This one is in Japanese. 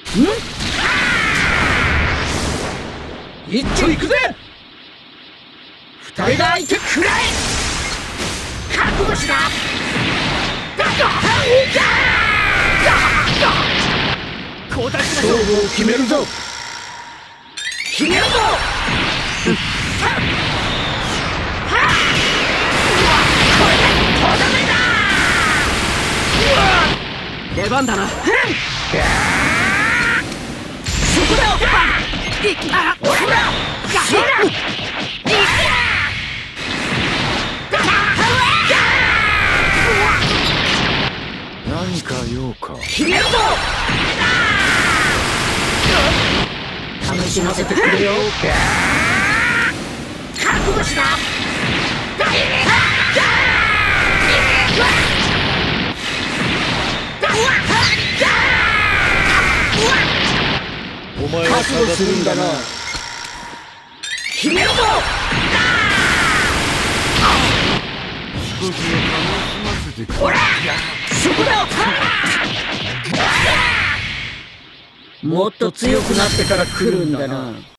一丁行くぜ。二人が相手食らえ。覚悟しな。勝負を決めるぞ。決めるぞ。出番だな。そこだ。 何か用か。 決めるぞ。楽しませてくれよ。覚悟しな。 お前は覚悟するんだな。 決めるぞ。 少し楽しませてくれ。 ほら、そこだ。もっと強くなってから来るんだな。